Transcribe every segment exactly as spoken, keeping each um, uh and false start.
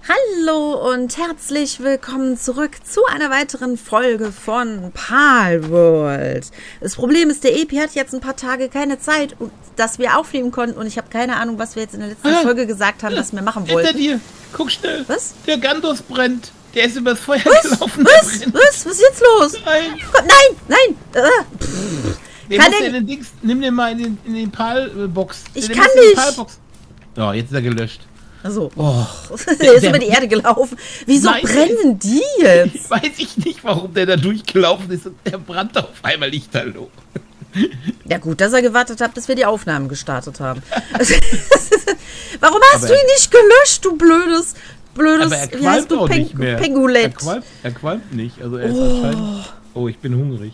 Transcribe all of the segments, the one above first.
Hallo und herzlich willkommen zurück zu einer weiteren Folge von Palworld. Das Problem ist, der Epi hat jetzt ein paar Tage keine Zeit, dass wir aufnehmen konnten und ich habe keine Ahnung, was wir jetzt in der letzten ah, Folge gesagt haben, dass wir machen wollten. Hinter dir! Guck schnell! Was? Der Gandos brennt! Der ist übers Feuer was? gelaufen! Was? Was? Was ist jetzt los? Nein! Gott, nein! Nein! Äh, kann den, den Dings, nimm den mal in den, in den Pal-Box. Ich kann nicht! Oh, jetzt ist er gelöscht. Also, oh, der ist über die Erde gelaufen. Wieso nein, brennen die jetzt? Weiß ich nicht, warum der da durchgelaufen ist und der brannte auf einmal lichterloh. Ja gut, dass er gewartet hat, bis wir die Aufnahmen gestartet haben. Warum hast aber du ihn nicht gelöscht, du blödes, blödes, aber er wie heißt du, auch Peng nicht mehr. Pengulett? Er qualmt, er qualmt nicht, also er ist Oh. anscheinend... Oh, ich bin hungrig.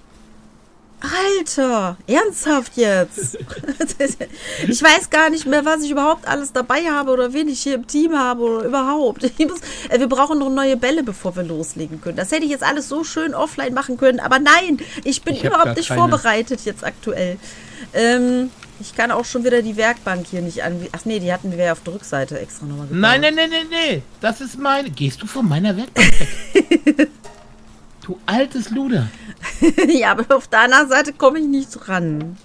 Alter, ernsthaft jetzt? Ich weiß gar nicht mehr, was ich überhaupt alles dabei habe oder wen ich hier im Team habe oder überhaupt. Ich muss, äh, wir brauchen noch neue Bälle, bevor wir loslegen können. Das hätte ich jetzt alles so schön offline machen können, aber nein, ich bin ich überhaupt nicht keine. vorbereitet jetzt aktuell. Ähm, ich kann auch schon wieder die Werkbank hier nicht an... Ach nee, die hatten wir ja auf der Rückseite extra nochmal gebaut. Nein, nein, nein, nein, nein, das ist meine... Gehst du von meiner Werkbank weg? Du altes Luder. Ja, aber auf deiner Seite komme ich nicht ran.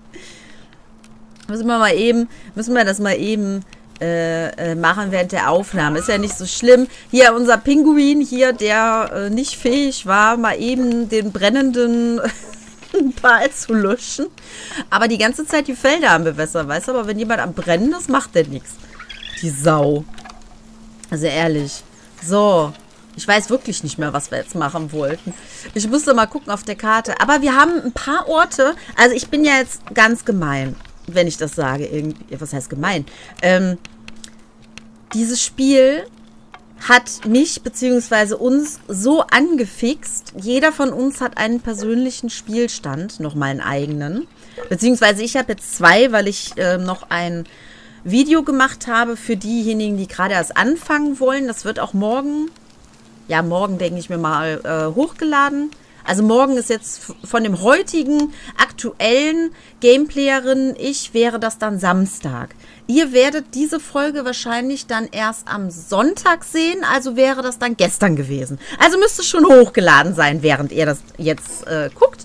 Müssen wir mal eben, müssen wir das mal eben äh, äh, machen während der Aufnahme. Ist ja nicht so schlimm. Hier unser Pinguin hier, der äh, nicht fähig war, mal eben den brennenden Pal zu löschen. Aber die ganze Zeit die Felder am Bewässern, weißt du? Aber wenn jemand am Brennen ist, macht der nichts. Die Sau. Also ehrlich. So. Ich weiß wirklich nicht mehr, was wir jetzt machen wollten. Ich musste mal gucken auf der Karte. Aber wir haben ein paar Orte. Also ich bin ja jetzt ganz gemein, wenn ich das sage. Irgendwie. Was heißt gemein? Ähm, dieses Spiel hat mich bzw. uns so angefixt. Jeder von uns hat einen persönlichen Spielstand, noch mal einen eigenen. Beziehungsweise ich habe jetzt zwei, weil ich äh, noch ein Video gemacht habe für diejenigen, die gerade erst anfangen wollen. Das wird auch morgen... Ja, morgen, denke ich mir mal, äh, hochgeladen. Also morgen ist jetzt von dem heutigen, aktuellen Gameplayerin, ich wäre das dann Samstag. Ihr werdet diese Folge wahrscheinlich dann erst am Sonntag sehen, also wäre das dann gestern gewesen. Also müsste es schon hochgeladen sein, während ihr das jetzt äh, guckt.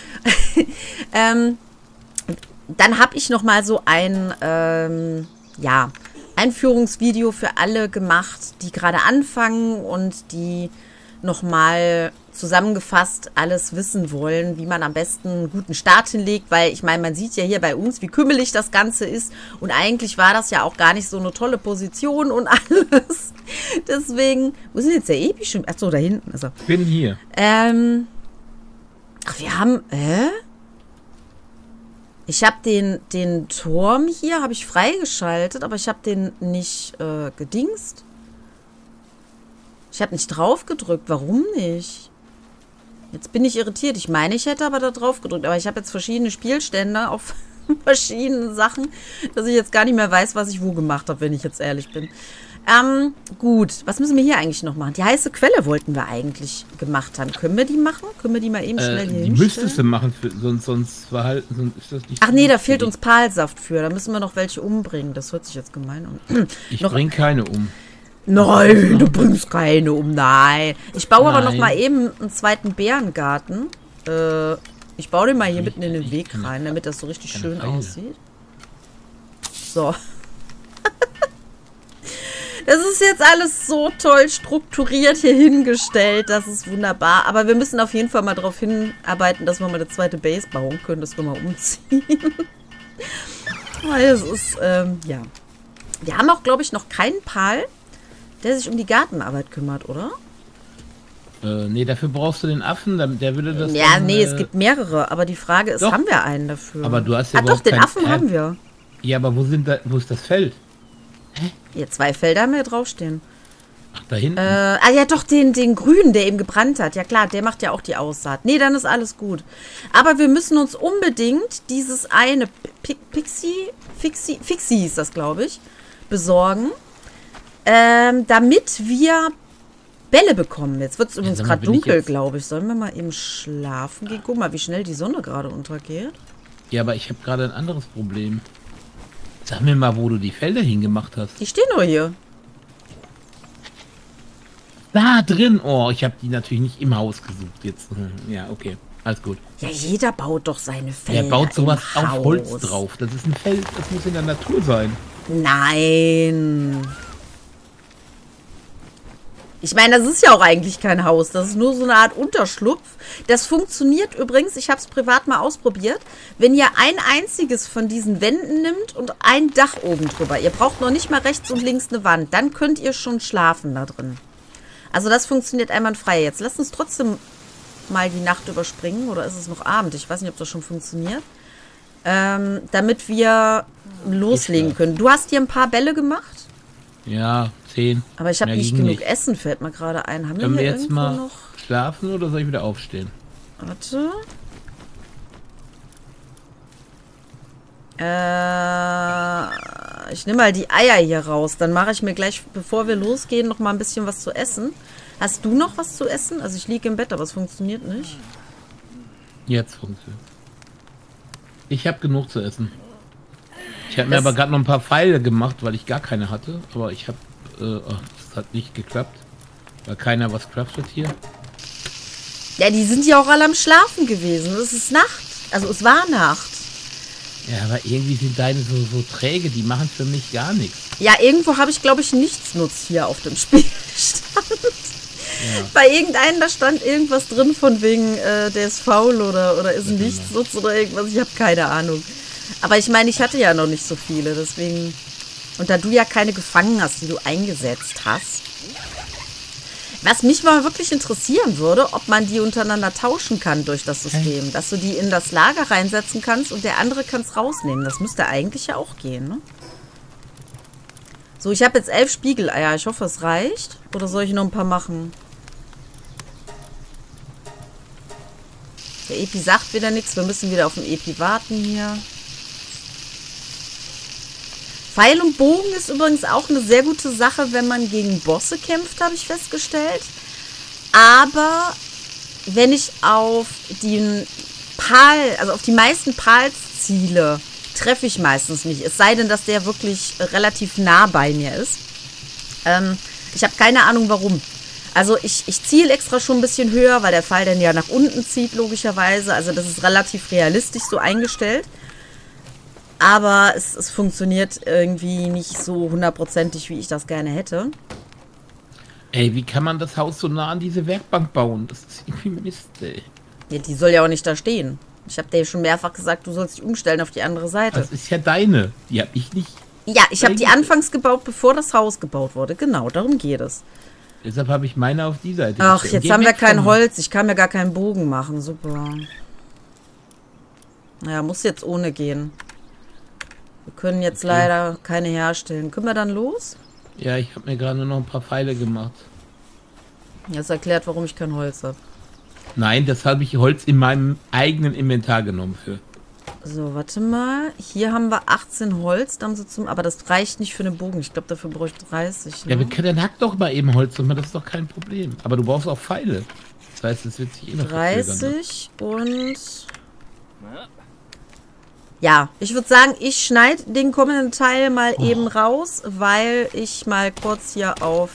ähm, dann habe ich noch mal so ein, ähm, ja... Einführungsvideo für alle gemacht, die gerade anfangen und die nochmal zusammengefasst alles wissen wollen, wie man am besten einen guten Start hinlegt, weil ich meine, man sieht ja hier bei uns, wie kümmelig das Ganze ist und eigentlich war das ja auch gar nicht so eine tolle Position und alles. Deswegen, wo ist denn jetzt der Epi schon? Achso, da hinten ist er. Ich bin hier. Ähm, ach, wir haben, hä? Ich habe den, den Turm hier, habe ich freigeschaltet, aber ich habe den nicht äh, gedingst. Ich habe nicht drauf gedrückt. Warum nicht? Jetzt bin ich irritiert. Ich meine, ich hätte aber da drauf gedrückt. Aber ich habe jetzt verschiedene Spielstände auf verschiedenen Sachen, dass ich jetzt gar nicht mehr weiß, was ich wo gemacht habe, wenn ich jetzt ehrlich bin. Ähm, gut. Was müssen wir hier eigentlich noch machen? Die heiße Quelle wollten wir eigentlich gemacht haben. Können wir die machen? Können wir die mal eben schnell äh, hier die hinstellen? müsstest du machen, für, sonst, sonst verhalten, sonst ist das nicht... Ach nee, da fehlt uns Palsaft für. Da müssen wir noch welche umbringen. Das hört sich jetzt gemein an. Ich noch bring keine um. Nein, du bringst keine um. Nein. Ich baue Nein. aber noch mal eben einen zweiten Bärengarten. Äh, ich baue den mal hier mitten in den Weg rein, damit das so richtig schön aussieht. So. Das ist jetzt alles so toll strukturiert hier hingestellt. Das ist wunderbar. Aber wir müssen auf jeden Fall mal darauf hinarbeiten, dass wir mal eine zweite Base bauen können, dass wir mal umziehen. Weil es ist, ähm, ja. Wir haben auch, glaube ich, noch keinen Pal, der sich um die Gartenarbeit kümmert, oder? Äh, nee, dafür brauchst du den Affen, der, der würde das... Ja, dann, nee, äh, es gibt mehrere. Aber die Frage ist, doch. haben wir einen dafür? Aber du hast ja Ah doch, den kein, Affen äh, haben wir. Ja, aber wo, sind da, wo ist das Feld? Hier, zwei Felder haben wir draufstehen. Ach, da hinten? Äh, ah ja, doch, den, den grünen, der eben gebrannt hat. Ja klar, der macht ja auch die Aussaat. Nee, dann ist alles gut. Aber wir müssen uns unbedingt dieses eine Pi Pixie, Fixie, Fixie hieß das, glaube ich, besorgen, ähm, damit wir Bälle bekommen. Jetzt wird es übrigens Ja, sag mal, gerade bin ich dunkel, jetzt- glaube ich. Sollen wir mal eben schlafen gehen? Guck mal, wie schnell die Sonne gerade untergeht. Ja, aber ich habe gerade ein anderes Problem. Sag mir mal, wo du die Felder hingemacht hast. Die stehen nur hier. da drin. Oh, ich habe die natürlich nicht im Haus gesucht jetzt. Ja, okay. Alles gut. Ja, jeder baut doch seine Felder. Wer baut sowas im auf Haus. Holz drauf? Das ist ein Feld, das muss in der Natur sein. Nein. Ich meine, das ist ja auch eigentlich kein Haus. Das ist nur so eine Art Unterschlupf. Das funktioniert übrigens, ich habe es privat mal ausprobiert, wenn ihr ein einziges von diesen Wänden nimmt und ein Dach oben drüber. Ihr braucht noch nicht mal rechts und links eine Wand. Dann könnt ihr schon schlafen da drin. Also das funktioniert einwandfrei. Jetzt lasst uns trotzdem mal die Nacht überspringen. Oder ist es noch Abend? Ich weiß nicht, ob das schon funktioniert. Ähm, damit wir loslegen können. Du hast hier ein paar Bälle gemacht? Ja, zehn. Aber ich habe Mehr nicht ging genug nicht. Essen, fällt mir gerade ein. Haben wir Können hier wir jetzt irgendwo mal noch? schlafen oder soll ich wieder aufstehen? Warte. Äh, ich nehme mal die Eier hier raus. Dann mache ich mir gleich, bevor wir losgehen, noch mal ein bisschen was zu essen. Hast du noch was zu essen? Also ich liege im Bett, aber es funktioniert nicht. Jetzt funktioniert. Ich habe genug zu essen. Ich habe mir Das- aber gerade noch ein paar Pfeile gemacht, weil ich gar keine hatte. Aber ich habe... Äh, ach, das hat nicht geklappt. Weil keiner was craftet hier. Ja, die sind ja auch alle am Schlafen gewesen. Es ist Nacht. Also es war Nacht. Ja, aber irgendwie sind deine so, so träge, die machen für mich gar nichts. Ja, irgendwo habe ich, glaube ich, Nichtsnutz hier auf dem Spielstand. Ja. Bei irgendeinem, da stand irgendwas drin von wegen, äh, der ist faul oder, oder ist ein Nichtsnutz oder irgendwas. Ich habe keine Ahnung. Aber ich meine, ich hatte ja noch nicht so viele, deswegen... Und da du ja keine gefangen hast, die du eingesetzt hast. Was mich mal wirklich interessieren würde, ob man die untereinander tauschen kann durch das System. Dass du die in das Lager reinsetzen kannst und der andere kann es rausnehmen. Das müsste eigentlich ja auch gehen, ne? So, ich habe jetzt elf Spiegeleier. Ich hoffe, es reicht. Oder soll ich noch ein paar machen? Der Epi sagt wieder nichts. Wir müssen wieder auf den Epi warten hier. Pfeil und Bogen ist übrigens auch eine sehr gute Sache, wenn man gegen Bosse kämpft, habe ich festgestellt. Aber wenn ich auf den Pal, also auf die meisten Palsziele treffe ich meistens nicht. Es sei denn, dass der wirklich relativ nah bei mir ist. Ähm, ich habe keine Ahnung, warum. Also ich, ich ziele extra schon ein bisschen höher, weil der Pfeil dann ja nach unten zieht, logischerweise. Also das ist relativ realistisch so eingestellt. Aber es, es funktioniert irgendwie nicht so hundertprozentig, wie ich das gerne hätte. Ey, wie kann man das Haus so nah an diese Werkbank bauen? Das ist irgendwie Mist, ey. Ja, die soll ja auch nicht da stehen. Ich habe dir schon mehrfach gesagt, du sollst dich umstellen auf die andere Seite. Das ist ja deine. Die habe ich nicht. Ja, ich habe die anfangs gebaut, bevor das Haus gebaut wurde. Genau, darum geht es. Deshalb habe ich meine auf die Seite Ach, gestellt. jetzt Geh haben wir weg von kein mir. Holz. Ich kann mir gar keinen Bogen machen. Super. Naja, muss jetzt ohne gehen. Wir können jetzt Okay. leider keine herstellen. Können wir dann los? Ja, ich habe mir gerade nur noch ein paar Pfeile gemacht. Das erklärt, warum ich kein Holz habe. Nein, das habe ich Holz in meinem eigenen Inventar genommen für. So, warte mal. Hier haben wir achtzehn Holz. Dann so zum, aber das reicht nicht für einen Bogen. Ich glaube, dafür brauche ich dreißig. Ne? Ja, wir können dann hack doch mal eben Holz und das ist doch kein Problem. Aber du brauchst auch Pfeile. Das heißt, es wird sich eh noch verzögern, ne? dreißig und... Ja, ich würde sagen, ich schneide den kommenden Teil mal Oh. eben raus, weil ich mal kurz hier auf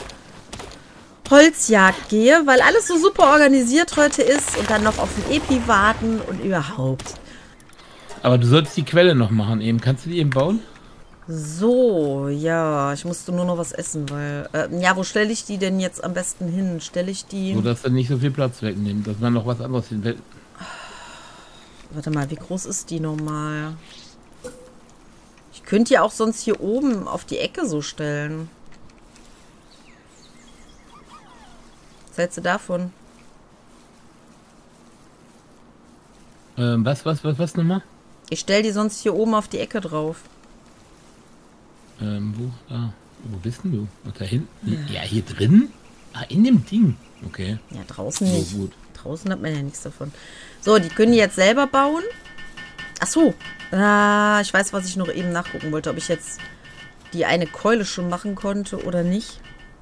Holzjagd gehe, weil alles so super organisiert heute ist und dann noch auf den Epi warten und überhaupt. Aber du sollst die Quelle noch machen eben. Kannst du die eben bauen? So, ja, ich musste nur noch was essen, weil... Äh, ja, wo stelle ich die denn jetzt am besten hin? Stelle ich die... So, dass er nicht so viel Platz wegnimmt. Dass man noch was anderes hin. Warte mal, wie groß ist die nochmal? Ich könnte ja auch sonst hier oben auf die Ecke so stellen. Was hältst du davon? Ähm, was, was, was, was nochmal? Ich stelle die sonst hier oben auf die Ecke drauf. Ähm, wo? Ah, wo bist denn du? Und da hinten? Ja, hier drin? Ah, in dem Ding. Okay. Ja, draußen So nicht. gut. Draußen hat man ja nichts davon. So, die können die jetzt selber bauen. Ach so. Ah, ich weiß, was ich noch eben nachgucken wollte. Ob ich jetzt die eine Keule schon machen konnte oder nicht.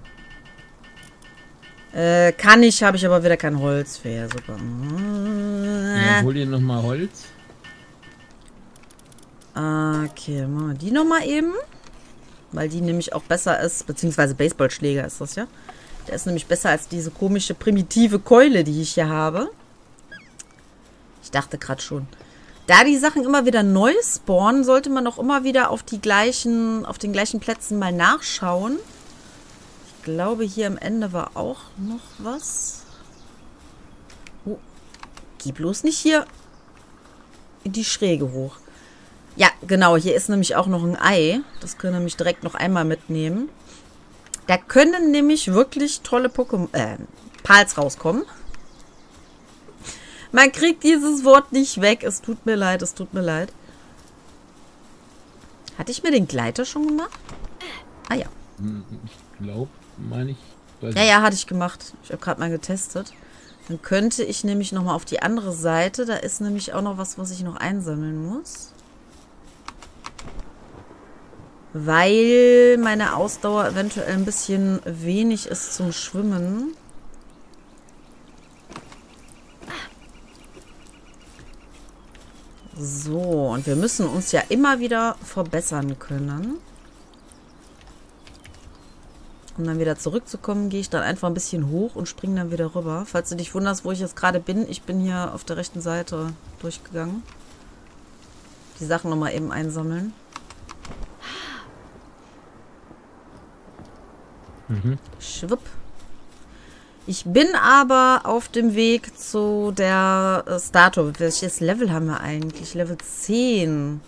Äh, kann ich, habe ich aber wieder kein Holz für. Ja, super. Ja, hol dir nochmal Holz. Okay, machen wir die nochmal eben. Weil die nämlich auch besser ist. Beziehungsweise Baseballschläger ist das ja. Der ist nämlich besser als diese komische primitive Keule, die ich hier habe. Ich dachte gerade schon. Da die Sachen immer wieder neu spawnen, sollte man auch immer wieder auf die gleichen, auf den gleichen Plätzen mal nachschauen. Ich glaube, hier am Ende war auch noch was. Oh, geh bloß nicht hier in die Schräge hoch. Ja, genau, hier ist nämlich auch noch ein Ei. Das können wir nämlich direkt noch einmal mitnehmen. Da können nämlich wirklich tolle Pokémon, äh, Pals rauskommen. Man kriegt dieses Wort nicht weg. Es tut mir leid, es tut mir leid. Hatte ich mir den Gleiter schon gemacht? Ah ja. Ich glaube, meine ich. Ja, ja, hatte ich gemacht. Ich habe gerade mal getestet. Dann könnte ich nämlich nochmal auf die andere Seite. Da ist nämlich auch noch was, was ich noch einsammeln muss. Weil meine Ausdauer eventuell ein bisschen wenig ist zum Schwimmen. So, und wir müssen uns ja immer wieder verbessern können. Um dann wieder zurückzukommen, gehe ich dann einfach ein bisschen hoch und springe dann wieder rüber. Falls du dich wunderst, wo ich jetzt gerade bin, ich bin hier auf der rechten Seite durchgegangen. Die Sachen nochmal eben einsammeln. Mhm. Schwupp. Ich bin aber auf dem Weg zu der äh, Statue. Welches Level haben wir eigentlich? Level zehn.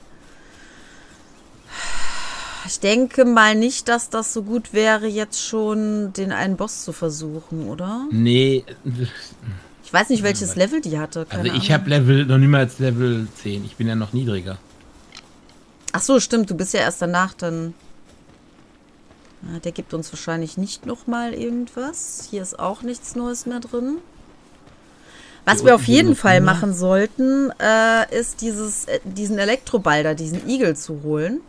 Ich denke mal nicht, dass das so gut wäre, jetzt schon den einen Boss zu versuchen, oder? Nee. Ich weiß nicht, welches Level die hatte. Keine also ich Ahnung. habe Level, noch niemals Level zehn. Ich bin ja noch niedriger. Ach so, stimmt. Du bist ja erst danach dann... Ja, der gibt uns wahrscheinlich nicht nochmal irgendwas. Hier ist auch nichts Neues mehr drin. Was wir auf jeden Fall machen sollten, äh, ist dieses, äh, diesen Elektroball da, diesen Igel zu holen.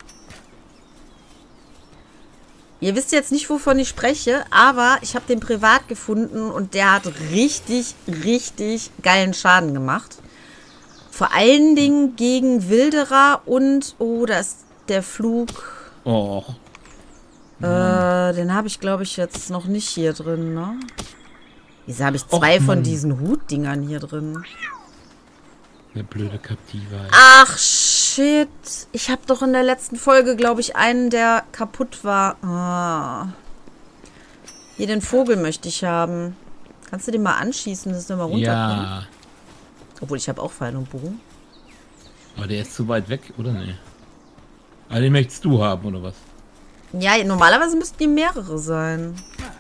Ihr wisst jetzt nicht, wovon ich spreche, aber ich habe den privat gefunden und der hat richtig, richtig geilen Schaden gemacht. Vor allen Dingen gegen Wilderer und, oh, da ist der Flug. Oh. Äh, den habe ich, glaube ich, jetzt noch nicht hier drin, ne? Wieso habe ich zwei Och, von Mann. diesen Hutdingern hier drin? Eine blöde Captiva. Ach, shit. Ich habe doch in der letzten Folge, glaube ich, einen, der kaputt war. Ah. Hier, den Vogel möchte ich haben. Kannst du den mal anschießen, dass der mal runterkommt? Ja. Obwohl, ich habe auch Pfeil und Bogen. Aber der ist zu weit weg, oder ne? Aber den möchtest du haben, oder was? Ja, normalerweise müssten die mehrere sein.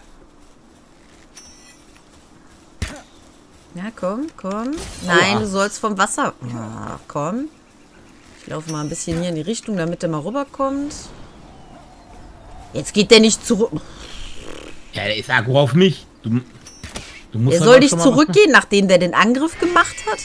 Ja, komm, komm. Nein, Aua. du sollst vom Wasser... Ach, komm. Ich laufe mal ein bisschen hier in die Richtung, damit der mal rüberkommt. Jetzt geht der nicht zurück. Ja, der ist Akku auf mich. Du, du musst Der doch soll auch nicht schon mal zurückgehen, nachdem der den Angriff gemacht hat.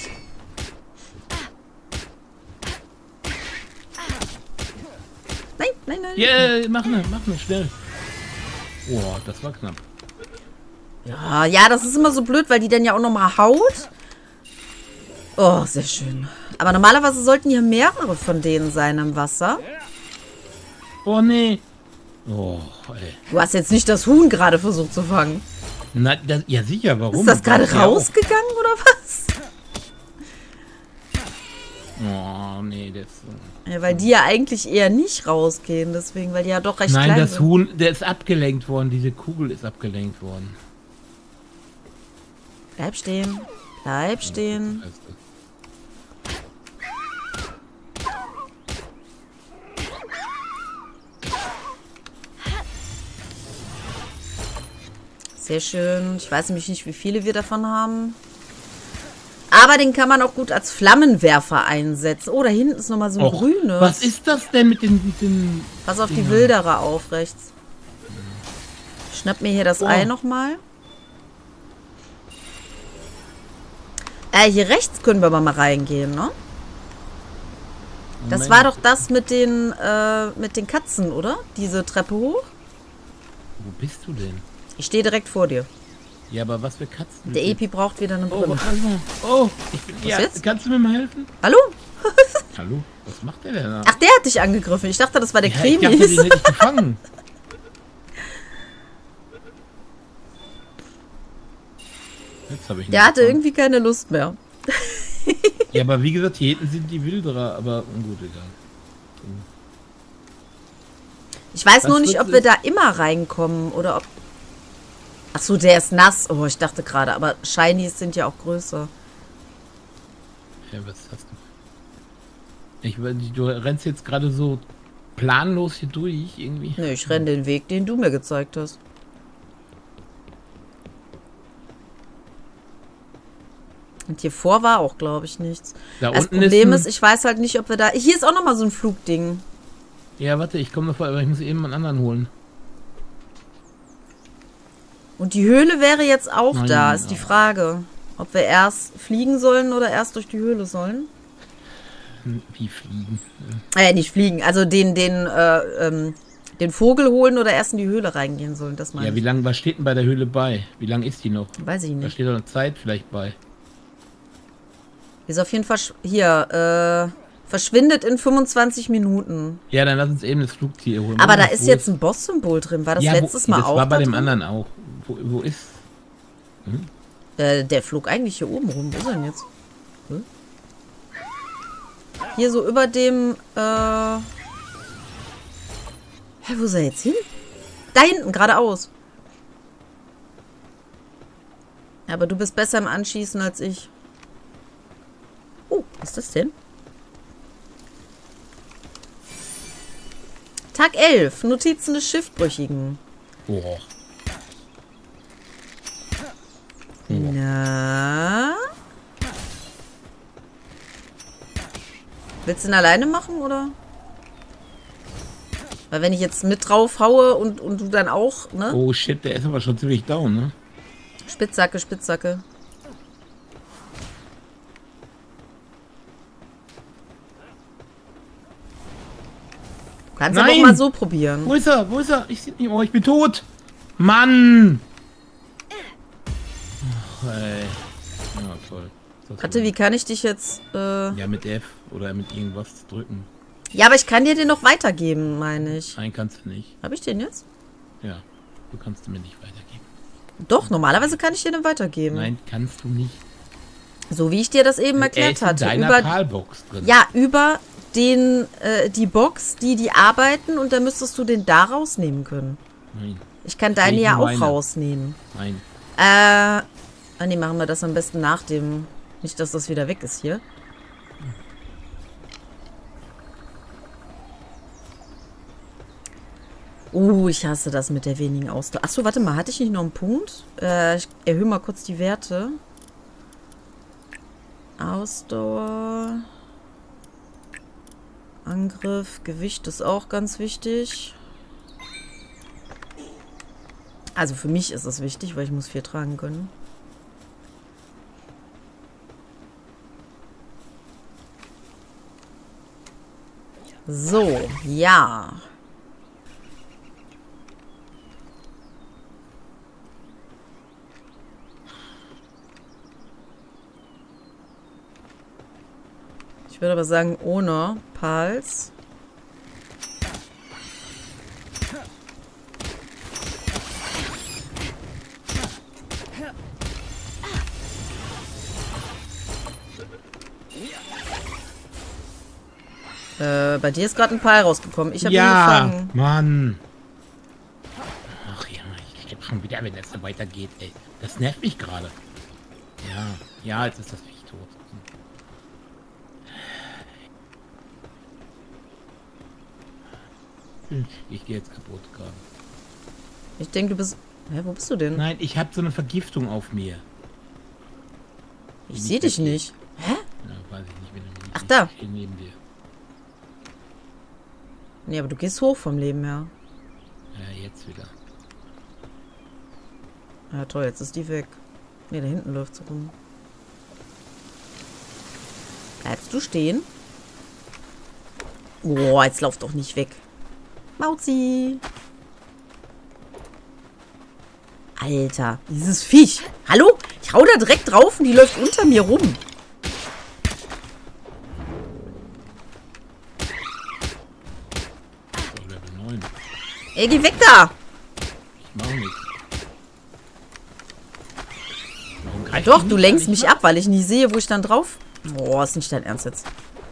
Nein, nein, nein. Ja, yeah, mach ne, mach ne, schnell. Oh, das war knapp. Ja, ja, das ist immer so blöd, weil die dann ja auch nochmal haut. Oh, sehr schön. Aber normalerweise sollten hier mehrere von denen sein im Wasser. Oh, nee. Oh, ey. Du hast jetzt nicht das Huhn gerade versucht zu fangen. Na, das, ja, sicher, warum? Ist das gerade ja rausgegangen oder was? Oh, nee, das... Ja, weil die ja eigentlich eher nicht rausgehen, deswegen, weil die ja doch recht Nein, klein das sind. Huhn, der ist abgelenkt worden. Diese Kugel ist abgelenkt worden. Bleib stehen. Bleib stehen. Sehr schön. Ich weiß nämlich nicht, wie viele wir davon haben. Aber den kann man auch gut als Flammenwerfer einsetzen. Oh, da hinten ist nochmal so ein Och, grünes. was ist das denn mit den... Mit den Pass auf die Dinger? Wilderer auf rechts. Ich schnapp mir hier das Oh. Ei nochmal. Äh, hier rechts können wir aber mal reingehen, ne? Das Moment. war doch das mit den, äh, mit den Katzen, oder? Diese Treppe hoch. Wo bist du denn? Ich stehe direkt vor dir. Ja, aber was für Katzen? Der Epi braucht wieder eine Oh, Brille. warte mal. Oh, ich bin, ja, jetzt? kannst du mir mal helfen? Hallo? Hallo, was macht der denn da? Ach, der hat dich angegriffen. Ich dachte, das war der ja, ich dachte, Kremis. den hätte ich gefangen. Jetzt habe ich Der hatte irgendwie keine Lust mehr. Ja, aber wie gesagt, hier hinten sind die Wilderer, aber gut, egal. Ich weiß Was nur nicht, wird ob wir es- da immer reinkommen oder ob... Ach so, der ist nass. Oh, ich dachte gerade, aber Shinies sind ja auch größer. Ja, was hast du? Ich, weiß- du rennst jetzt gerade so planlos hier durch, irgendwie. Nö, ich renne den Weg, den du mir gezeigt hast. Und hier vor war auch, glaube ich, nichts. Da Das unten Problem ist, ist, ein, ich weiß halt nicht, ob wir da... Hier ist auch nochmal so ein Flugding. Ja, warte, ich komme vor, aber ich muss eben einen anderen holen. Und die Höhle wäre jetzt auch Nein, da, ist die ja. Frage. Ob wir erst fliegen sollen oder erst durch die Höhle sollen. Hm, Wie fliegen? Äh, nicht fliegen, also den, den, äh, ähm, den Vogel holen oder erst in die Höhle reingehen sollen, das meine Ja, wie ich. lange, was steht denn bei der Höhle bei? Wie lang ist die noch? Weiß ich Da nicht. steht doch eine Zeit vielleicht bei. Ist auf jeden Fall sch- hier, äh, verschwindet in fünfundzwanzig Minuten. Ja, dann lass uns eben das Flugtier holen. Aber da Wo ist jetzt ein Boss-Symbol drin. War das ja, letztes wo, Mal das auch war bei da dem drin? anderen auch. Wo, wo ist... Äh, der flog eigentlich hier oben rum. Wo ist er denn jetzt? Hm? Hier so über dem, äh... Hä, wo ist er jetzt hin? Da hinten, geradeaus. Ja, aber du bist besser im Anschießen als ich. Oh, was ist das denn? Tag elf. Notizen des Schiffbrüchigen. Oh. Na? Willst du ihn alleine machen, oder? Weil wenn ich jetzt mit drauf haue und, und du dann auch, ne? Oh shit, der ist aber schon ziemlich down, ne? Spitzsacke, Spitzsacke. Du kannst aber auch Nein! mal so probieren. Wo ist er? Wo ist er? Ich seh nicht. Oh, ich bin tot. Mann! Ach, ey. Ja, toll. Das Warte, wie kann ich dich jetzt, äh... Ja, mit F oder mit irgendwas drücken. Ja, aber ich kann dir den noch weitergeben, meine ich. Nein, kannst du nicht. Habe ich den jetzt? Ja, du kannst mir nicht weitergeben. Doch, normalerweise kann ich dir den weitergeben. Nein, kannst du nicht. So wie ich dir das eben Er erklärt ist in hatte. deiner Über, Palbox drin. ja, über den, äh, die Box, die die arbeiten und dann müsstest du den da rausnehmen können. Nein, Ich kann deine Nee, ja auch meine. rausnehmen. nein. Äh, ah, nee, machen wir das am besten nach dem... Nicht, dass das wieder weg ist hier. Uh, ich hasse das mit der wenigen Ausdauer. Achso, warte mal, hatte ich nicht noch einen Punkt? Äh, ich erhöhe mal kurz die Werte. Ausdauer. Angriff, Gewicht ist auch ganz wichtig. Also für mich ist es wichtig, weil ich muss viel tragen können. So, ja. Ich würde aber sagen, ohne Pals. Äh, bei dir ist gerade ein Pal rausgekommen. Ich habe ihn Ja, gefangen. Mann. Ach ja, ich sterb schon wieder, wenn das so weitergeht, ey. Das nervt mich gerade. Ja, ja, jetzt ist das Viech tot. Hm, Ich gehe jetzt kaputt gerade. Ich denke, du bist... Hä, wo bist du denn? Nein, ich habe so eine Vergiftung auf mir. Ich sehe dich nicht. Hä? Ja, weiß ich nicht, wenn du mich Ach, nicht- da. Ich stehe neben dir. Nee, aber du gehst hoch vom Leben her. Ja, jetzt wieder. Ja, toll, jetzt ist die weg. Nee, da hinten läuft sie rum. Bleibst du stehen? Oh, jetzt lauf doch nicht weg. Mauzi. Alter, dieses Viech. Hallo? Ich hau da direkt drauf und die läuft unter mir rum. So, Level neun. Ey, geh weg da. Ich mach nichts. Warum Greif Doch, mich du nicht lenkst an, ich mich ab, weil ich nie sehe, wo ich dann drauf... Boah, ist nicht dein Ernst jetzt.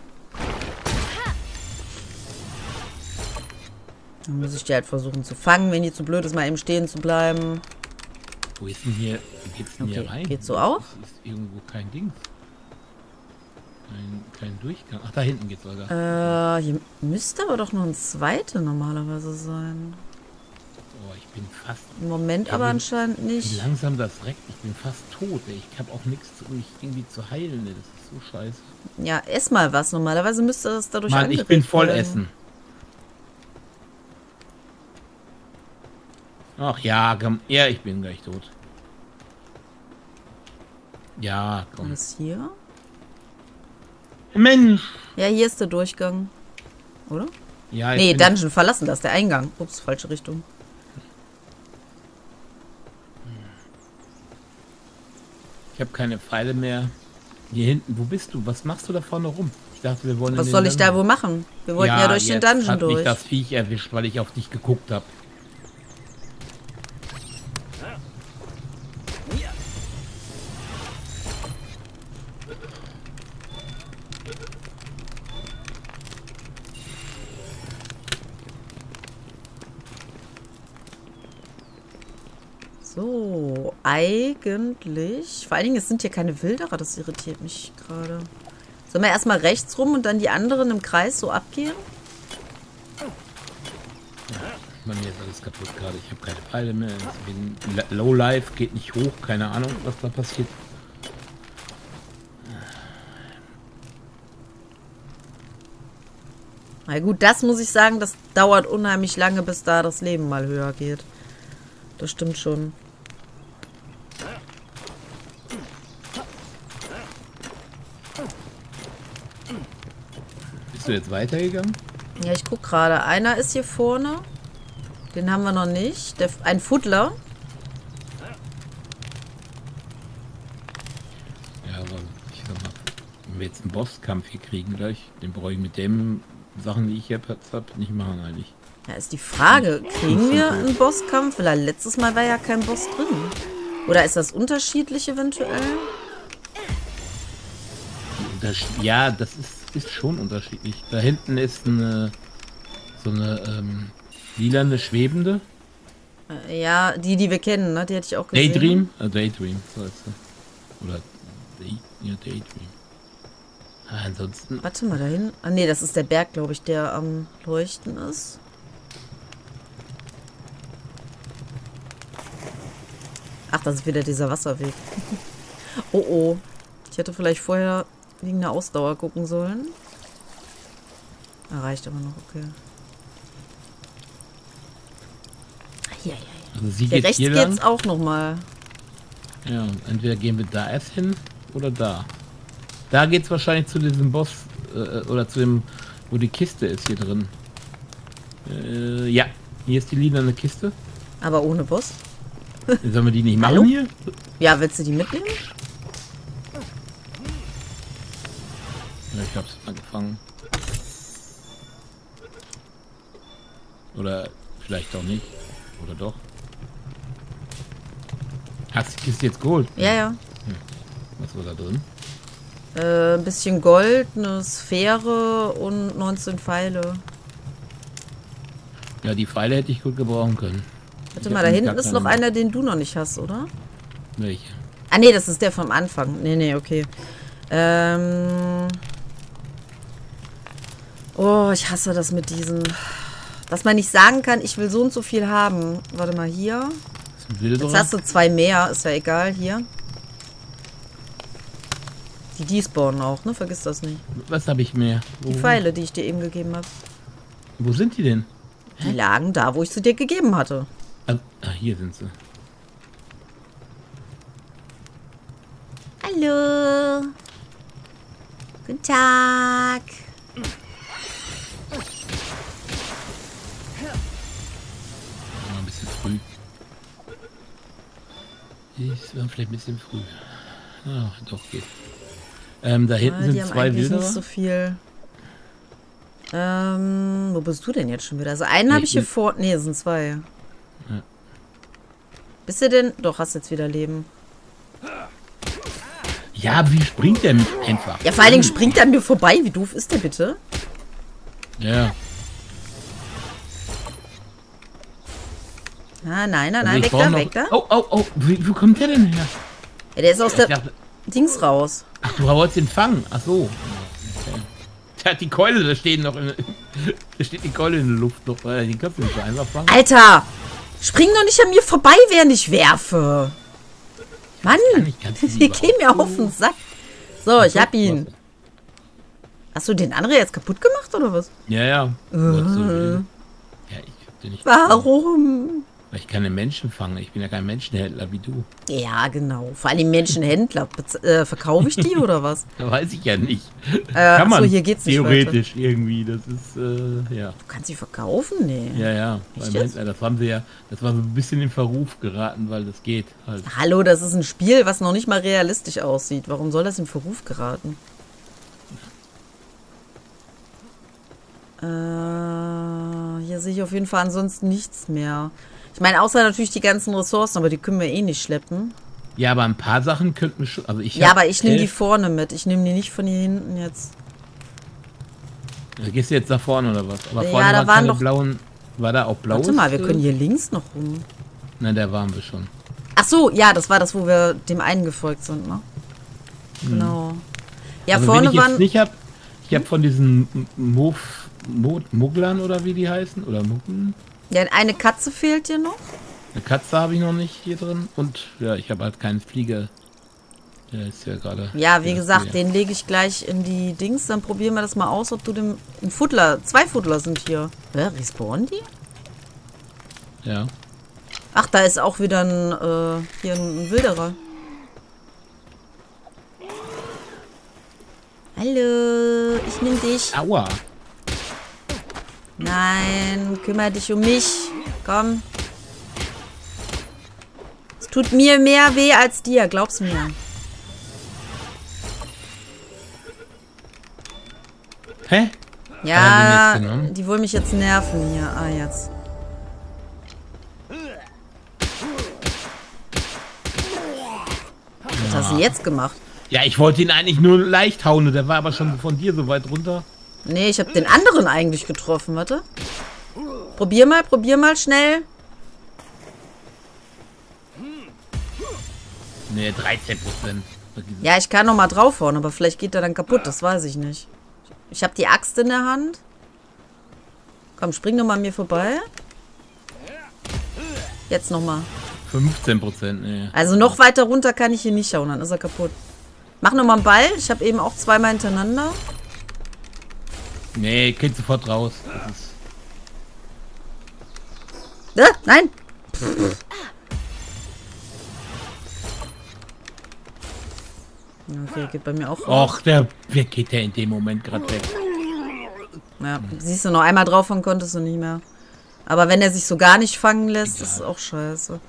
Dann muss ich die halt versuchen zu fangen, wenn die zu blöd ist, mal eben stehen zu bleiben. Wo ist denn hier, wie geht's denn Okay, hier rein? geht's so auch? Es ist irgendwo kein Ding. Kein, kein Durchgang. Ach, da hinten geht's sogar. Äh, hier müsste aber doch noch ein zweiter normalerweise sein. Oh, ich bin fast... Im Moment Ja, aber wie- anscheinend Wie nicht. langsam das reckt. Ich bin fast tot. Ey. Ich habe auch nichts, um mich irgendwie zu heilen. Ey. Das ist so scheiße. Ja, ess mal was. Normalerweise müsste das dadurch Mann, ich angeregt bin voll werden. essen. Ach ja, komm. Ja, ich bin gleich tot. Ja, komm. Was ist hier? Mensch! Ja, hier ist der Durchgang. Oder? Ja, jetzt Nee, bin ich- Dungeon verlassen, das ist der Eingang. Ups, falsche Richtung. Ich habe keine Pfeile mehr. Hier hinten, wo bist du? Was machst du da vorne rum? Ich dachte, wir wollen in Was den soll ich da Dungeon. wohl machen? Wir wollten ja, durch den jetzt Dungeon hat mich durch. das Viech erwischt, weil ich auf dich geguckt habe. So, eigentlich... Vor allen Dingen, es sind hier keine Wilderer, das irritiert mich gerade. Sollen wir erstmal rechts rum und dann die anderen im Kreis so abgehen? Bei mir ist alles kaputt gerade. Ich habe keine Pfeile mehr. Ich bin Low Life, geht nicht hoch. Keine Ahnung, was da passiert. Na gut, das muss ich sagen, das dauert unheimlich lange, bis da das Leben mal höher geht. Das stimmt schon. Bist du jetzt weitergegangen? Ja, ich guck gerade. Einer ist hier vorne. Den haben wir noch nicht. Der, ein Fuddler. Ja, aber ich sag mal, wenn wir jetzt einen Bosskampf hier kriegen gleich, den brauche ich mit den Sachen, die ich hier habe, nicht machen eigentlich. Ja, ist die Frage, kriegen wir einen Bosskampf? Weil letztes Mal war ja kein Boss drin. Oder ist das unterschiedlich eventuell? Das, ja, das ist, ist schon unterschiedlich. Da hinten ist eine so eine ähm, lilane schwebende. Äh, Ja, die, die wir kennen, ne? Die hätte ich auch gesehen. Daydream? Äh, Daydream, so heißt sie. Oder Day, ja, Daydream. Ah, ansonsten. Warte mal, dahin. Ah, nee, das ist der Berg, glaube ich, der am Leuchten ist. Ach, das ist wieder dieser Wasserweg. Oh, oh. Ich hätte vielleicht vorher wegen der Ausdauer gucken sollen. Ah, reicht aber noch, okay. Ah, hier, hier, hier. Also sie Hier geht rechts hier lang. geht's auch nochmal. Ja, und entweder gehen wir da erst hin oder da. Da geht's wahrscheinlich zu diesem Boss äh, oder zu dem, wo die Kiste ist hier drin. Äh, ja, hier ist die lilane Kiste. Aber ohne Boss. Sollen wir die nicht machen Hallo? hier? Ja, willst du die mitnehmen? Ja, ich hab's angefangen. Oder vielleicht auch nicht. Oder doch. Hast du die Kiste jetzt geholt? Ja, ja. Was war da drin? Äh, ein bisschen Gold, eine Sphäre und neunzehn Pfeile. Ja, die Pfeile hätte ich gut gebrauchen können. Warte Ich mal, hab da nämlich hinten gar ist noch keine- einer, den du noch nicht hast, oder? Welche? Ah, nee, das ist der vom Anfang. Nee, nee, okay. Ähm. Oh, ich hasse das mit diesen. Dass man nicht sagen kann, ich will so und so viel haben. Warte mal, hier. Ist ein Wilderer? Jetzt hast du zwei mehr, ist ja egal, hier. Die despawnen auch, ne? Vergiss das nicht. Was habe ich mehr? Wo, Die Pfeile, die ich dir eben gegeben habe. wo sind die denn? Die lagen da, wo ich sie dir gegeben hatte. Ah, ah, hier sind sie. Hallo. Guten Tag. War ein bisschen früh. Ich war vielleicht ein bisschen früh. Ah, doch, geht. Ähm, da hinten Ah, die sind haben zwei eigentlich Wilderer. nicht so viel. Ähm, wo bist du denn jetzt schon wieder? Also einen Nee, habe ich hier ich- vor. Nee, es sind zwei. Ja. Bist du denn? Doch, hast jetzt wieder Leben. Ja, wie springt der nicht einfach? Ja, vor allen Dingen springt er an mir vorbei. Wie doof ist der bitte? Ja. Ah, nein, nein, Also nein, ich weg brauch da, noch- weg da. Oh, oh, oh, wie, wo kommt der denn her? Ja, der ist aus Ich der dachte, Dings raus. ach, du wolltest ihn fangen. Ach so. Okay. Der hat die Keule, da steht noch in, da steht die Keule in der Luft noch, weil er die Köpfe nicht so einfach fangen. Alter! Spring doch nicht an mir vorbei, während ich werfe. Mann! Ich kann's Die lieber. gehen mir auf den Sack. So, ich hab ihn. Hast du den anderen jetzt kaputt gemacht, oder was? Ja, ja. Gott, so will. Ja, ich hab den nicht. Warum? Weil ich keine Menschen fange. Ich bin ja kein Menschenhändler wie du. Ja, genau. Vor allem Menschenhändler. Bez- Äh, verkaufe ich die oder was? Da weiß ich ja nicht. Äh, Kann man achso, hier geht's nicht theoretisch irgendwie. Das ist, äh, ja. Du kannst sie verkaufen? Nee. Ja, ja. Beim jetzt? Händler, das haben sie ja, das war so ein bisschen in Verruf geraten, weil das geht halt. Hallo, das ist ein Spiel, was noch nicht mal realistisch aussieht. Warum soll das in Verruf geraten? Äh, hier sehe ich auf jeden Fall ansonsten nichts mehr. Ich meine, außer natürlich die ganzen Ressourcen, aber die können wir eh nicht schleppen. Ja, aber ein paar Sachen könnten wir schon. Also ich Ja, hab aber ich nehme die elf- vorne mit. Ich nehme die nicht von hier hinten jetzt. Äh, Gehst du jetzt nach vorne oder was? Aber Ja, vorne da waren waren keine doch- blauen. War da auch blaues? Warte mal, wir äh? können hier links noch rum. Nein, da waren wir schon. Ach so, ja, das war das, wo wir dem einen gefolgt sind, ne? Genau. Ja, also vorne wenn ich jetzt waren... nicht hab, ich habe von diesen Muff, Mo, Mugglern oder wie die heißen oder Muggeln. Ja, eine Katze fehlt dir noch. Eine Katze habe ich noch nicht hier drin und ja, ich habe halt keinen Flieger. Der ist ja gerade. Ja, wie der gesagt, ist den lege ich gleich in die Dings. Dann probieren wir das mal aus, ob du dem... Ein Fuddler, zwei Fuddler sind hier. Hä, respawnen die? Ja. Ach, da ist auch wieder ein, äh, hier ein Wilderer. Hallo, ich nehm dich. Aua. Nein, kümmere dich um mich. Komm. Es tut mir mehr weh als dir, glaub's mir. Hä? Ja, Hat er den jetzt genommen? die wollen mich jetzt nerven hier. Ah, jetzt. Was hast du denn jetzt gemacht? Ja, ich wollte ihn eigentlich nur leicht hauen, der war aber schon von dir so weit runter. Nee, ich habe den anderen eigentlich getroffen. Warte. Probier mal, probier mal schnell. Nee, dreizehn Prozent. Ja, ich kann noch mal draufhauen, aber vielleicht geht er dann kaputt. Das weiß ich nicht. Ich habe die Axt in der Hand. Komm, spring noch mal an mir vorbei. Jetzt noch mal. fünfzehn Prozent, nee. Also noch weiter runter kann ich hier nicht hauen, dann ist er kaputt. Mach noch mal einen Ball. Ich habe eben auch zweimal hintereinander. Nee, geht sofort raus. Das ist Äh, nein! Okay, geht bei mir auch raus. Och, der, wer geht der in dem Moment gerade weg? Ja, siehst du, noch einmal draufhauen konntest du nicht mehr. Aber wenn er sich so gar nicht fangen lässt, Egal. ist es auch scheiße.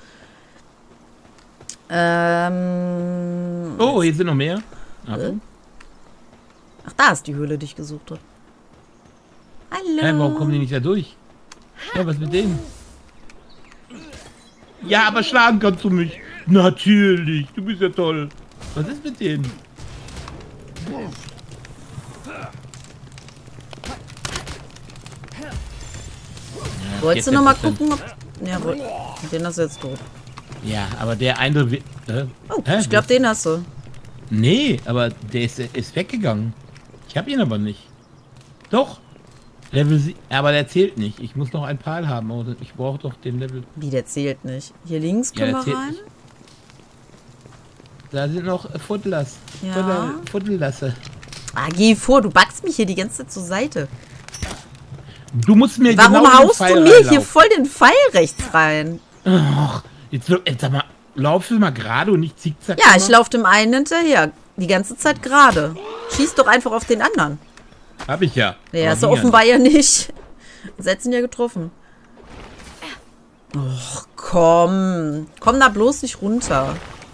Ähm... Oh, hier sind noch mehr. Achtung. Ach, da ist die Höhle, die ich gesucht habe. Hallo. Hä, warum kommen die nicht da durch? Ja, was mit denen? Ja, aber schlagen kannst du mich. Natürlich, du bist ja toll. Was ist mit denen? Ja, Wolltest du noch mal vierzehn gucken, ob... Ja, woll... den hast du jetzt tot. Ja, aber der eine... wi- Äh? Oh, Hä? ich glaube, den hast du. Nee, aber der ist, ist weggegangen. Ich habe ihn aber nicht. Doch. Level sie aber der zählt nicht. Ich muss noch ein Pal haben. aber Ich brauche doch den Level. Wie, der zählt nicht. Hier links Ja, können der wir zählt rein. nicht. Da sind noch äh, Fuddlers. Ja. Fuddler, Fuddellasse. Ah, geh vor, du backst mich hier die ganze Zeit zur Seite. Du musst mir Warum genau den haust Pfeil du mir hier reinlaufen. voll den Pfeil rechts rein? Och, jetzt, jetzt sag mal, laufst du mal gerade und nicht zickzack? Ja, ich immer? laufe dem einen hinterher. Die ganze Zeit gerade. Schieß doch einfach auf den anderen. Hab ich ja. Nee, Aber hast du ging ja offenbar ja nicht. Setzen ja getroffen. Och, komm. Komm da bloß nicht runter.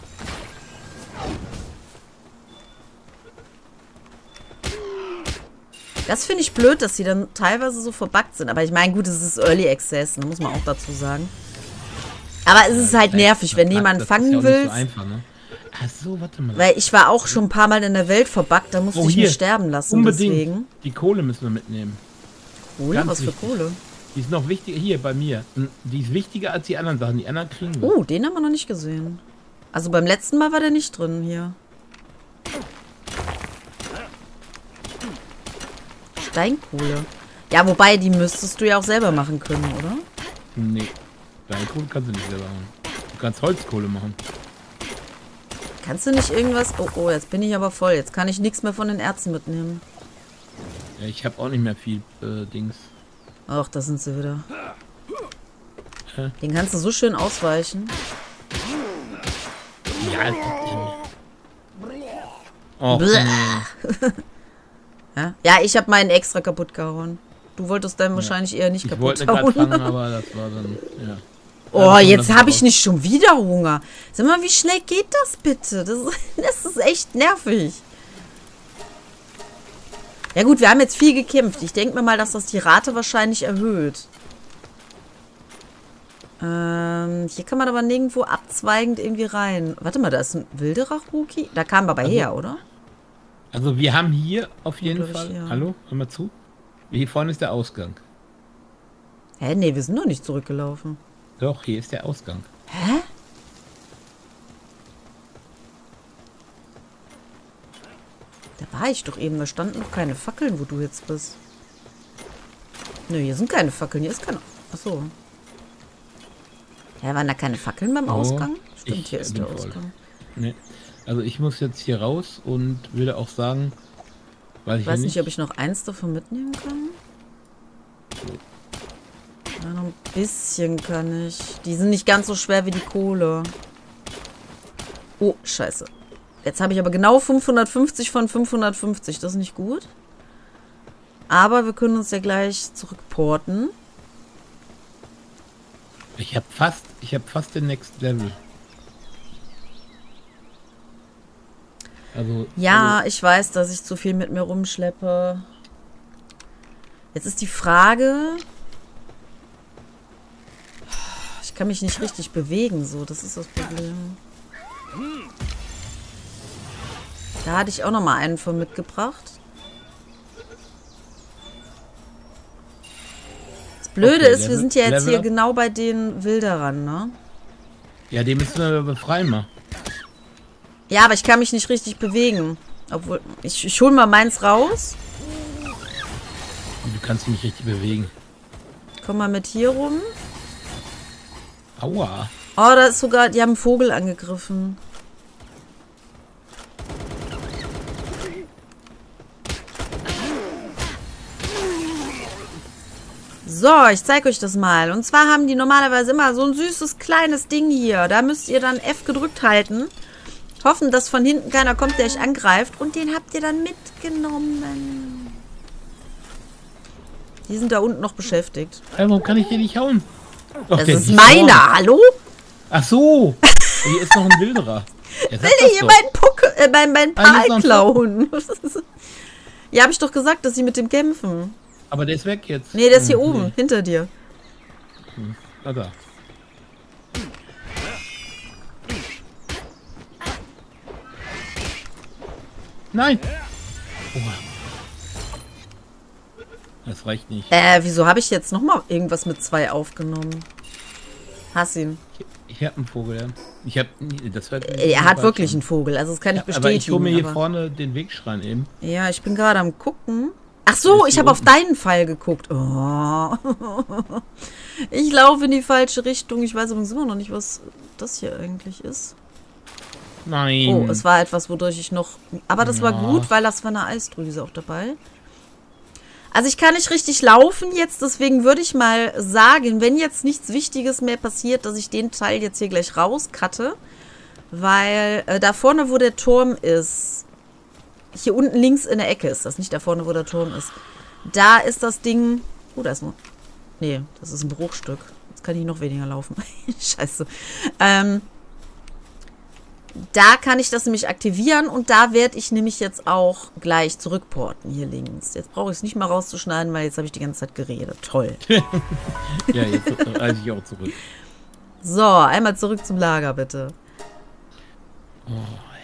Das finde ich blöd, dass die dann teilweise so verbuggt sind. Aber ich meine, gut, es ist Early Access, da muss man auch dazu sagen. Aber es ist halt nervig, wenn Das jemand ist ja fangen auch nicht will. so einfach, ne? Ach so, warte mal. Weil ich war auch schon ein paar Mal in der Welt verbuggt, da musste Oh, ich hier. mich sterben lassen. Unbedingt. Deswegen. Die Kohle müssen wir mitnehmen. Kohle? Ganz Was für wichtig. Kohle? Die ist noch wichtiger, hier bei mir. Die ist wichtiger als die anderen Sachen. Die anderen kriegen wir. Oh, den haben wir noch nicht gesehen. Also beim letzten Mal war der nicht drin hier. Steinkohle. Ja, wobei, die müsstest du ja auch selber machen können, oder? Nee. Steinkohle kannst du nicht selber machen. Du kannst Holzkohle machen. Kannst du nicht irgendwas... Oh, oh, jetzt bin ich aber voll. Jetzt kann ich nichts mehr von den Erzen mitnehmen. Ja, ich habe auch nicht mehr viel äh, Dings. Ach, da sind sie wieder. Hä? Den kannst du so schön ausweichen. Ja, oh, nee. Ja, ja, ich habe meinen extra kaputt gehauen. Du wolltest dann wahrscheinlich eher nicht Ich kaputt wollte gerade hauen. fangen, aber das war dann, ja. Oh, Also, jetzt das habe auch- ich nicht schon wieder Hunger. Sag mal, wie schnell geht das bitte? Das, das ist echt nervig. Ja gut, wir haben jetzt viel gekämpft. Ich denke mir mal, dass das die Rate wahrscheinlich erhöht. Ähm, hier kann man aber nirgendwo abzweigend irgendwie rein. Warte mal, da ist ein Wilderer-Ruki. Da kam aber Also- her, oder? Also wir haben hier auf jeden Glaub ich, Fall... ja. Hallo, hör mal zu. Hier vorne ist der Ausgang. Hä, nee, wir sind noch nicht zurückgelaufen. Doch, hier ist der Ausgang. Hä? Da war ich doch eben. Da standen noch keine Fackeln, wo du jetzt bist. Nö, hier sind keine Fackeln. Hier ist keine... Achso. Ja, waren da keine Fackeln beim Oh, Ausgang? Stimmt, ich hier ist bin der voll. Ausgang. Nee. Also ich muss jetzt hier raus und würde auch sagen... Weiß ich Ich weiß ja nicht, ob ich noch eins davon mitnehmen kann. Ja, noch ein bisschen kann ich. Die sind nicht ganz so schwer wie die Kohle. Oh, scheiße. Jetzt habe ich aber genau fünfhundertfünfzig von fünfhundertfünfzig. Das ist nicht gut. Aber wir können uns ja gleich zurückporten. Ich habe fast, ich habe fast den Next Level. Also Ja, ich weiß, dass ich zu viel mit mir rumschleppe. Jetzt ist die Frage... Ich kann mich nicht richtig bewegen, so. Das ist das Problem. Da hatte ich auch noch mal einen von mitgebracht. Das Blöde Okay, ist, wir Level- sind ja jetzt Level hier up. genau bei den Wilderern, ne? ja, den müssen wir befreien mal. Ja, aber ich kann mich nicht richtig bewegen. Obwohl, ich, ich hole mal meins raus. Und du kannst dich nicht richtig bewegen. Komm mal mit hier rum. Aua. Oh, da ist sogar, die haben einen Vogel angegriffen. So, ich zeige euch das mal. Und zwar haben die normalerweise immer so ein süßes kleines Ding hier. Da müsst ihr dann F gedrückt halten. Hoffen, dass von hinten keiner kommt, der euch angreift. Und den habt ihr dann mitgenommen. Die sind da unten noch beschäftigt. Hey, warum kann ich den nicht hauen? Doch, Das der ist nicht meiner, vorne. hallo? Ach so. Hier ist noch ein Wilderer. Ja, sag Will das ich hier doch. meinen Puck, äh, mein, mein Ah, hier ist Pal noch ein klauen? Ja, habe ich doch gesagt, dass sie mit dem kämpfen. Aber der ist weg jetzt. Nee, der ist hier Hm, oben, nee. hinter dir. Ah, da. Nein. Oh. Das reicht nicht. Äh, wieso habe ich jetzt nochmal irgendwas mit zwei aufgenommen? Hass ihn. Ich, ich habe einen Vogel. Ja. Ich habe. Das war, Äh, Er hat wirklich einen Vogel, also das kann ich ja, aber ich hole mir bestätigen. hier Aber vorne den Wegschrein eben. ja, ich bin gerade am gucken. Ach so, ist ich hier habe auf unten. deinen Pfeil geguckt. Oh. Ich laufe in die falsche Richtung. Ich weiß übrigens immer noch nicht, was das hier eigentlich ist. Nein. Oh, es war etwas, wodurch ich noch... Aber das war Ja. gut, weil das war eine Eisdrüse auch dabei. Also ich kann nicht richtig laufen jetzt, deswegen würde ich mal sagen, wenn jetzt nichts Wichtiges mehr passiert, dass ich den Teil jetzt hier gleich rauskatte. Weil äh, da vorne, wo der Turm ist, hier unten links in der Ecke ist das, nicht da vorne, wo der Turm ist. Da ist das Ding... Oh, da ist noch... Nee, das ist ein Bruchstück. Jetzt kann ich noch weniger laufen. Scheiße. Ähm... Da kann ich das nämlich aktivieren und da werde ich nämlich jetzt auch gleich zurückporten, hier links. Jetzt brauche ich es nicht mal rauszuschneiden, weil jetzt habe ich die ganze Zeit geredet. Toll. Ja, jetzt reise ich auch zurück. So, einmal zurück zum Lager, bitte. Oh,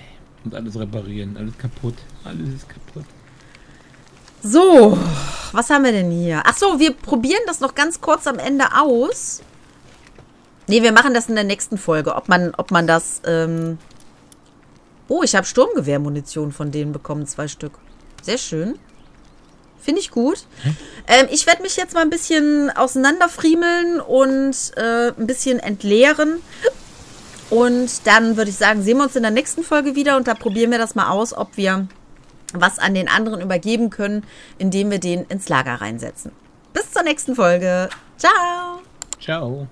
Und alles reparieren. Alles kaputt. Alles ist kaputt. So, was haben wir denn hier? Ach so, wir probieren das noch ganz kurz am Ende aus. Ne, wir machen das in der nächsten Folge, ob man, ob man das... Ähm oh, ich habe Sturmgewehrmunition von denen bekommen, zwei Stück. Sehr schön. Finde ich gut. Ähm, ich werde mich jetzt mal ein bisschen auseinanderfriemeln und äh, ein bisschen entleeren. Und dann würde ich sagen, sehen wir uns in der nächsten Folge wieder. Und da probieren wir das mal aus, ob wir was an den anderen übergeben können, indem wir den ins Lager reinsetzen. Bis zur nächsten Folge. Ciao. Ciao.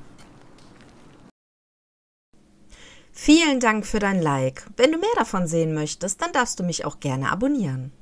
Vielen Dank für dein Like. Wenn du mehr davon sehen möchtest, dann darfst du mich auch gerne abonnieren.